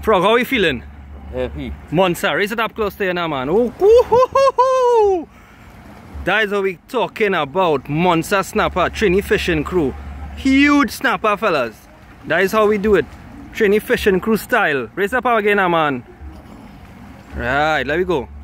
Frog, how are you feeling? Happy. Monster, raise it up close to you now, man. Oh, woo-hoo-hoo-hoo. That is what we talking about. Monster snapper, Trini fishing crew. Huge snapper, fellas. That is how we do it. Trini fishing crew style. Raise up again now, man. Right, let me go.